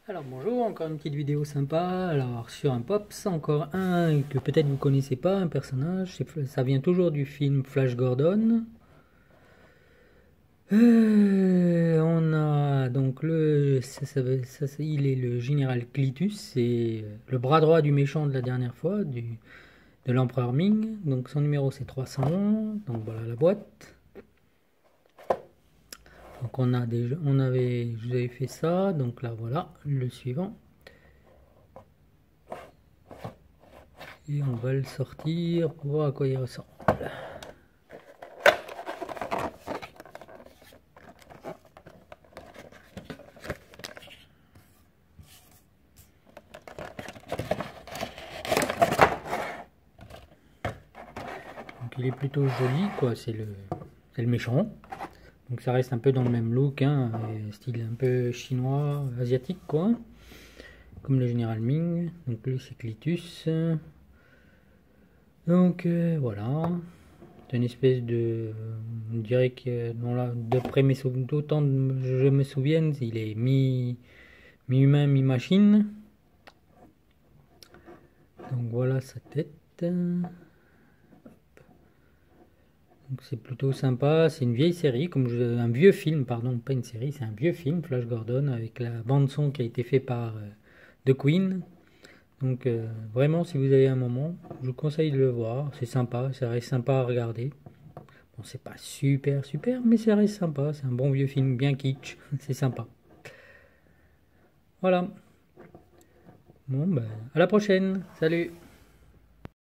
Alors bonjour, encore une petite vidéo sympa. Alors sur un Pops, encore un que peut-être vous connaissez pas, un personnage. Ça vient toujours du film Flash Gordon. On a donc il est le général Clitus, c'est le bras droit du méchant de la dernière fois, de l'empereur Ming. Donc son numéro c'est 311. Donc voilà la boîte. Donc je vous avais fait ça. Donc là voilà le suivant. Et on va le sortir pour voir à quoi il ressemble. Donc il est plutôt joli, quoi. C'est le méchant. Donc ça reste un peu dans le même look, hein, style un peu chinois, asiatique, quoi. Comme le général Ming. Donc lui c'est Clitus. Donc voilà. C'est une espèce de... On dirait que d'après mes souvenirs, d'autant que je me souviens, il est mi-humain, mi-machine. Donc voilà sa tête. Donc c'est plutôt sympa, c'est une vieille série, un vieux film, pardon, pas une série, c'est un vieux film, Flash Gordon, avec la bande son qui a été fait par The Queen. Donc vraiment, si vous avez un moment, je vous conseille de le voir, c'est sympa, ça reste sympa à regarder. Bon, c'est pas super super, mais ça reste sympa, c'est un bon vieux film, bien kitsch, c'est sympa. Voilà. Bon, ben, à la prochaine, salut!